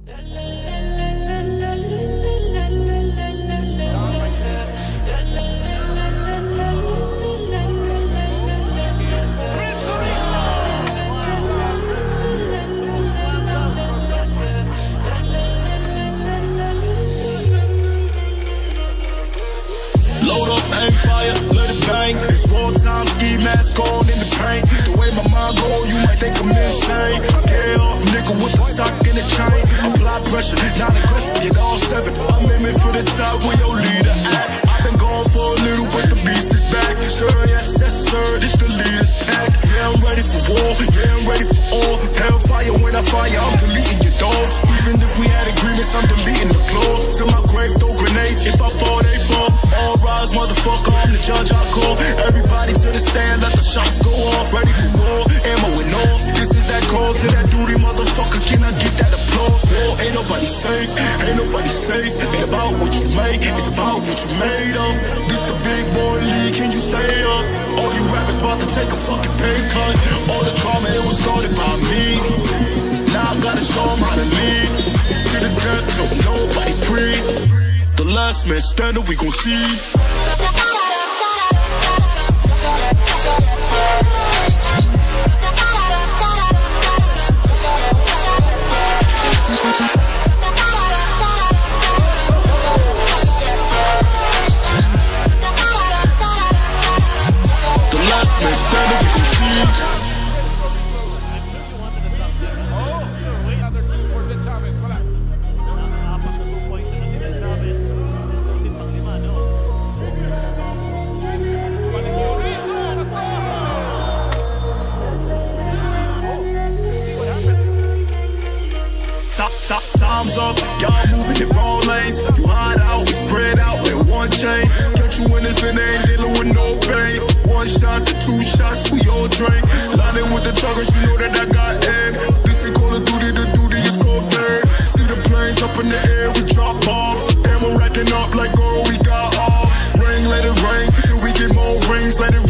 Load up, aim fire, let it bang. It's war time, ski mask on in the paint. The way my mind go, you might think I'm insane. Get off, nigga, with the sock and the chain. Apply pressure, not aggressive, get all seven. I'm aiming for the top where your leader at. I've been gone for a little, but the beast is back. Sure, yes, yes, sir, this the leader's pack. Yeah, I'm ready for war, yeah, I'm ready for all. Hellfire when I fire, I'm deleting your dogs. Even if we had agreements, I'm deleting the clause. To my grave, throw grenades, if I fall, they fall. All rise, motherfucker, I'm the judge, I call. Everybody to the stand, let the shots go off. Ready for war, ammo and all. This is that call to that duty, motherfucker, can I get that applause? War, ain't nobody safe, ain't nobody safe. Ain't about what you make, it's about what you made of. This the big boy league, can you stay up? All you rappers about to take a fucking pay cut. All the drama, it was started by me. Now I gotta show them how to lead. To the death, no, nobody breathe. The last man standing, we gon' see. The last man standing, we gon' see. Time's up, y'all moving in wrong lanes. You hide out, we spread out with one chain. Catch you innocent, ain't dealing with no pain. One shot to two shots, we all drink. Lining with the targets, you know that I got aim. This ain't Call of Duty, the duty is called third. See the planes up in the air, we drop bombs. Ammo racking up like gold, we got ops. Ring, let it ring, till we get more rings, let it